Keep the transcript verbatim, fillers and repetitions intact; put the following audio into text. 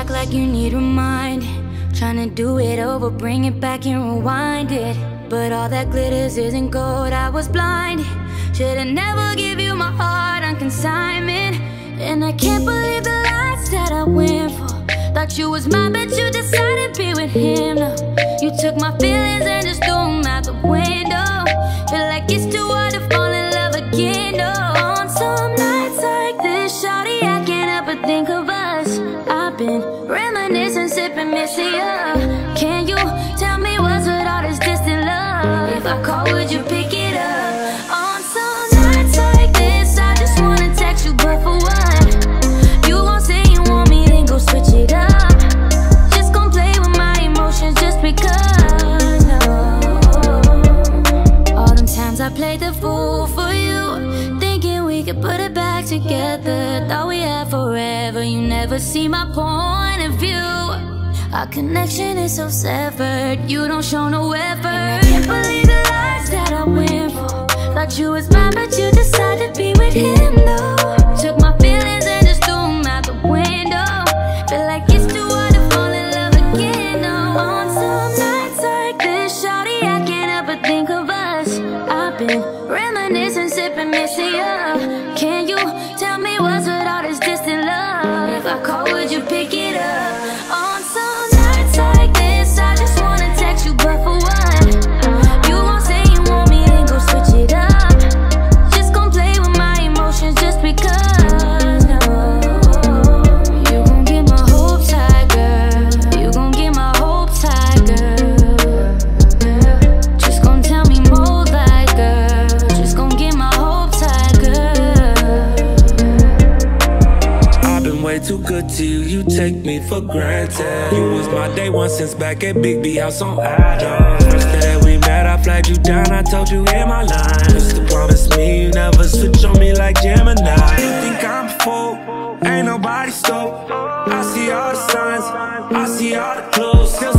act like you need reminding, trying to do it over, bring it back and rewind it. But all that glitters isn't gold, I was blinded. Should've never give you my heart on consignment. And I can't believe the lies that I went for. Thought you was mine, but you decided to be with him. No, you took my feelings and just threw them out the window. Feel like it's too hard to fall in love again. No, on some nights like this, shawty, I can't help but think of us. I've been reminiscing, sipping, missing you. Can you tell me what's with all this distant love? If I call, would you pick it up? On some nights like this, I just wanna text you, but for what? You gon' say you want me, then go switch it up. Just gon' play with my emotions just because, no. All them times I played the fool for you, thinking we could put it back together. Thought we had forever, you never see my point of view. Our connection is so severed, you don't show no effort. And I can't believe the lies that I went for. Thought you was mine, but you decided to be with him, no. Took my feelings and just threw them out the window. Feel like it's too hard to fall in love again, no. On some nights like this, shawty, I can't help but think of us. I've been reminiscing, sipping, missing you. Can you tell me what's with all this distant love? If I call, would you pick it up? On some nights like this, I just wanna text you, but for what? You gon' say you want me, then go switch it up. Just gon' play with my emotions just because, no. You gon' get my hopes high, girl. You gon' get my hopes high, girl. Just gon' tell me more like, girl. Just gon' get my hopes high, girl. I've been way too good to you, you take me for granted. You was my day one since back at Big B House on Adams. First day that we met, I flagged you down, I told you in my line. Used to promise me you never switch on me like Gemini. You think I'm a fool, ain't nobody stoked. I see all the signs, I see all the clues. Still